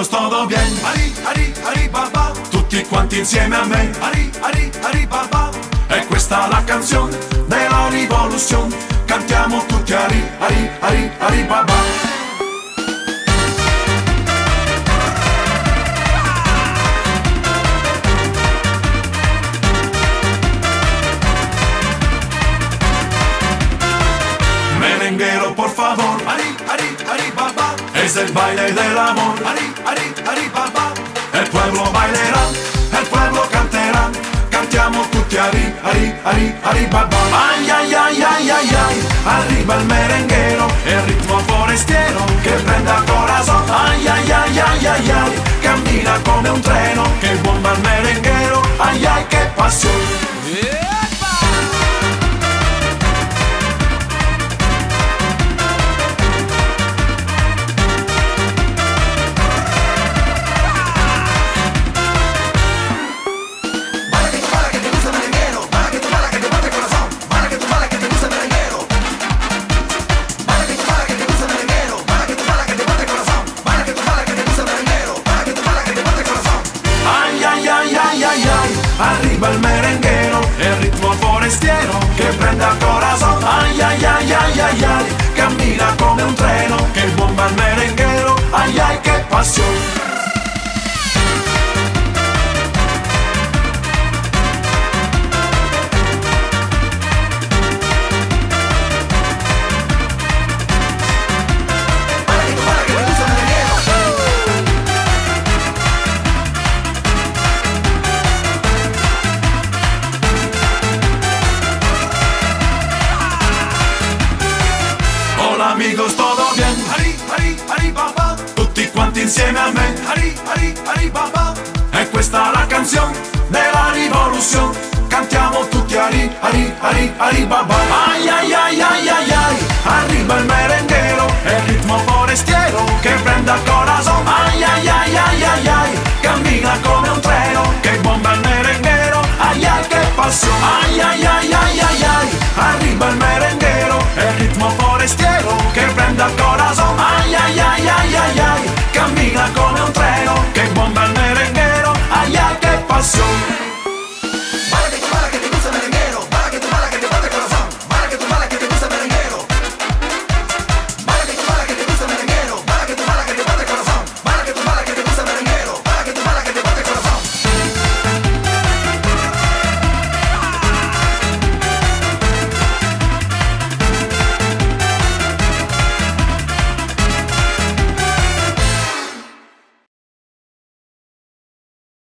amigos todo bien. Ari, Ari, Ari Baba, tutti quanti insieme a me. Ari, Ari, Ari Baba, e questa è la canzone della rivoluzione. Cantiamo tutti Ari, Ari, Ari, Ari Baba. Merenguero, por favor, Ari, Ari, Ari Baba, es el baile del amor. Ari, Ari, Ari Baba, el pueblo bailará, el pueblo cantará. Cantiamo tutti Ari, Ari, Ari, Ari Baba. Ay, ay, ay, ay, ay, ay, arriba el merenguero, el ritmo forestiero que prende al corazón. Ay, ay, ay, ay, ay, ay, cammina come un treno che bomba il merenguero. Ay, ay, che passione. Arriba el merenguero, el ritmo forestiero che prende al corazón. Ay, ay, ay, ay, ay, ay, cammina come un treno che bomba il merenguero. Ay, ay, che passione. Amigos, todo bien. Ari, Ari, Ari Baba, tutti quanti insieme a me. Ari, Ari, Ari Baba, e questa è la canzone della rivoluzione. Cantiamo tutti Ari, Ari, Ari, Ari Baba. Ay, ay, ay, ay, ay, ay, arriba il merenguero, il ritmo forestiero che prende al corazón. Ay, ay, ay, ay, ay, ay, cammina come un treno che bomba il merenguero. Ay, ay, che passione. Ay, ay, ay.